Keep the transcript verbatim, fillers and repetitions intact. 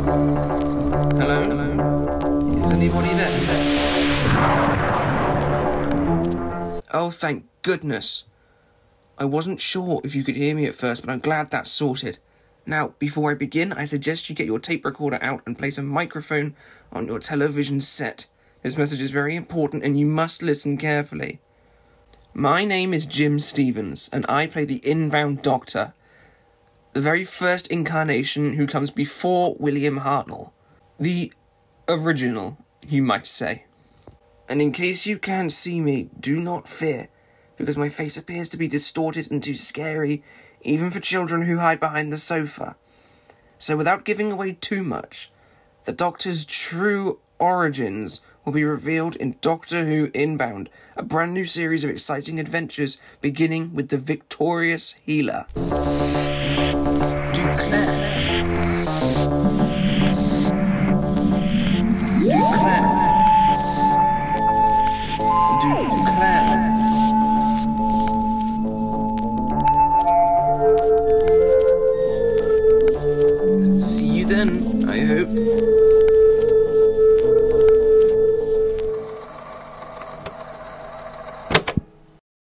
Hello? Hello? Is anybody there? Oh, thank goodness. I wasn't sure if you could hear me at first, but I'm glad that's sorted. Now, before I begin, I suggest you get your tape recorder out and place a microphone on your television set. This message is very important and you must listen carefully. My name is Jim Stevens, and I play the Inbound Doctor, the very first incarnation who comes before William Hartnell. The original, you might say. And in case you can't see me, do not fear, because my face appears to be distorted and too scary, even for children who hide behind the sofa. So without giving away too much, the Doctor's true origins will be revealed in Doctor Who Inbound, a brand new series of exciting adventures beginning with the victorious healer.